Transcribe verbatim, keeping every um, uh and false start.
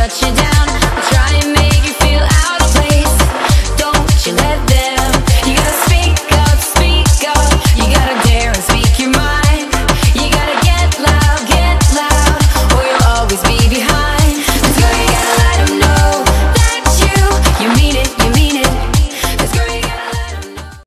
shut you down, try and make you feel out of place. Don't you let them. You gotta speak up, speak up. You gotta dare and speak